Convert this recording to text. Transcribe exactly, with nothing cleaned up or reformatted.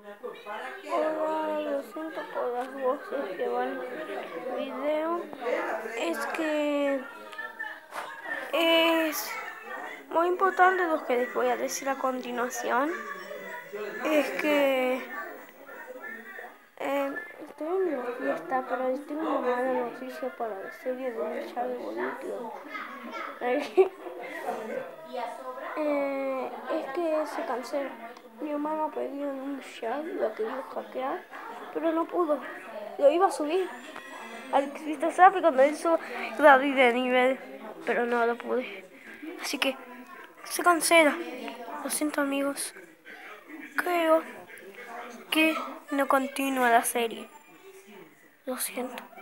Hola, lo siento por las voces que van en el video. Es que es muy importante lo que les voy a decir a continuación. Es que eh, estoy en una fiesta, pero les tengo una mala noticia para la serie de un chat de boludo. eh, es que se canceló. Mi hermano pidió en un chat, lo quería hackear, pero no pudo. Lo iba a subir al Cristosaf cuando hizo David de nivel, pero no lo pude. Así que se cancela. Lo siento, amigos. Creo que no continúa la serie. Lo siento.